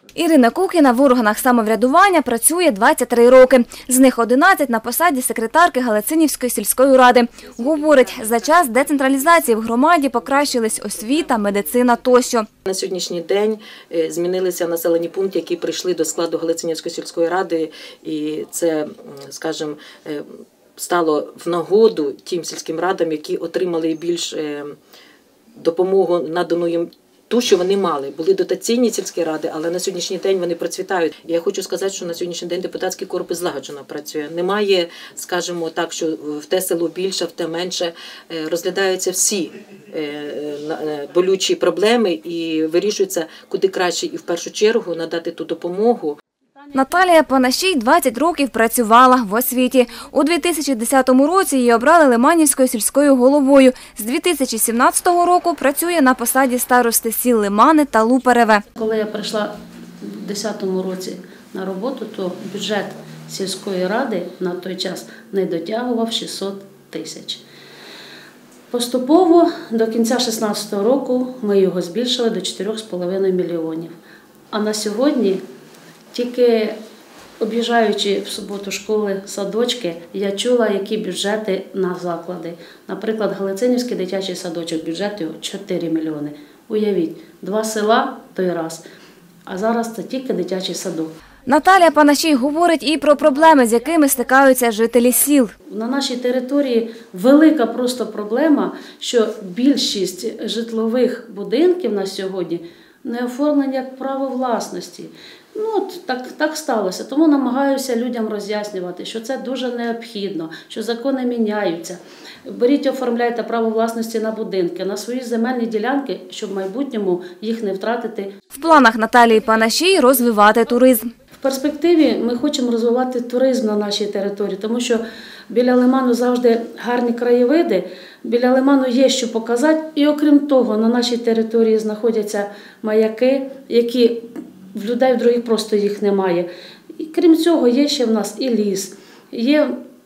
Ірина Кукіна в органах самоврядування працює 23 роки. З них 11 на посаді секретарки Галицинівської сільської ради. Говорить, за час децентралізації в громаді покращились освіта, медицина тощо. На сьогоднішній день змінилися населені пункти, які прийшли до складу Галицинівської сільської ради. І це, скажімо, стало в нагоду тим сільським радам, які отримали більш допомогу, надану їм ту, що вони мали. Були дотаційні сільські ради, але на сьогоднішній день вони процвітають. Я хочу сказати, що на сьогоднішній день депутатський корпус злагоджено працює. Немає, скажімо так, що в те село більше, в те менше. Розглядаються всі болючі проблеми і вирішуються куди краще і в першу чергу надати ту допомогу. Наталія Панашій 20 років працювала в освіті. У 2010 році її обрали Лиманівською сільською головою. З 2017 року працює на посаді старости сіл Лимани та Лупереве. Коли я прийшла в 2010 році на роботу, то бюджет сільської ради на той час не дотягував 600 тисяч. Поступово до кінця 2016 року ми його збільшили до 4,5 мільйонів. А на сьогодні тільки об'їжджаючи в суботу школи, садочки, я чула, які бюджети на заклади. Наприклад, Галицинівський дитячий садочок, бюджет його 4 мільйони. Уявіть, 2 села той раз, а зараз це тільки дитячий садок. Наталія Панашій говорить і про проблеми, з якими стикаються жителі сіл. На нашій території велика просто проблема, що більшість житлових будинків на сьогодні не оформлені як право власності. Так сталося. Тому намагаюся людям роз'яснювати, що це дуже необхідно, що закони міняються. Беріть, оформляйте право власності на будинки, на свої земельні ділянки, щоб в майбутньому їх не втратити. В планах Наталії Панашій розвивати туризм. В перспективі ми хочемо розвивати туризм на нашій території, тому що біля Лиману завжди гарні краєвиди, біля Лиману є що показати. І окрім того, на нашій території знаходяться маяки, які в людей в других просто їх немає. І крім цього, є ще в нас і ліс, є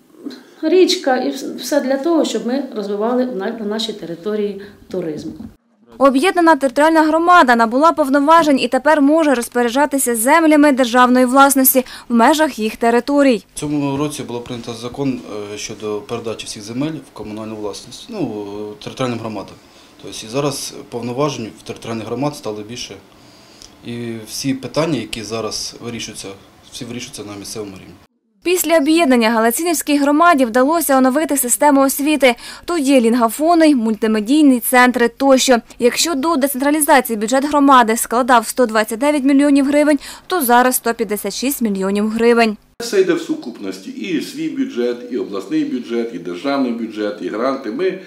річка, і все для того, щоб ми розвивали на нашій території туризм. Об'єднана територіальна громада набула повноважень і тепер може розпоряджатися землями державної власності в межах їх територій. В цьому році було прийнято закон щодо передачі всіх земель в комунальну власність, територіальним громадам. Тобто і зараз повноважень в територіальних громад стало більше. І всі питання, які зараз вирішуються, всі вирішуються на місцевому рівні. Після об'єднання Галицинівській громаді вдалося оновити систему освіти. Тут є лінгафони, мультимедійні центри тощо. Якщо до децентралізації бюджет громади складав 129 мільйонів гривень, то зараз 156 мільйонів гривень. Це йде в сукупності. І свій бюджет, і обласний бюджет, і державний бюджет, і гранти. Ми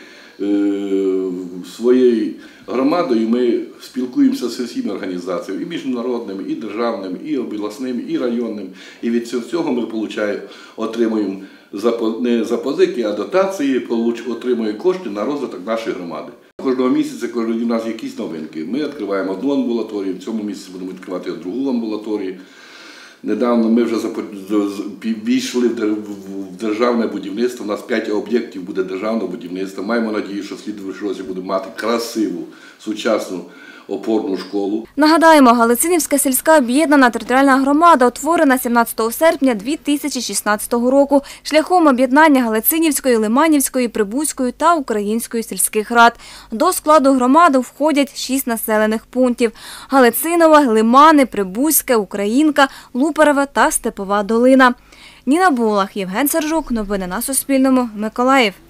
своєю громадою ми спілкуємося з усіма організаціями, і міжнародними, і державними, і обласними, і районними. І від цього ми отримуємо не запозики, а дотації, отримуємо кошти на розвиток нашої громади. Кожного місяця у нас якісь новинки. Ми відкриваємо одну амбулаторію, в цьому місяці будемо відкривати другу амбулаторію. Недавно ми вже війшли в державне будівництво, у нас 5 об'єктів буде державного будівництва. Маємо надію, що в слідуючому році будемо мати красиву, сучасну опорну школу. Нагадаємо, Галицинівська сільська об'єднана територіальна громада утворена 17 серпня 2016 року шляхом об'єднання Галицинівської, Лиманівської, Прибузької та Української сільських рад. До складу громади входять 6 населених пунктів – Галицинова, Лимани, Прибузьке, Українка, Лупереве та Степова Долина. Ніна Булах, Євген Сержук. Новини на Суспільному. Миколаїв.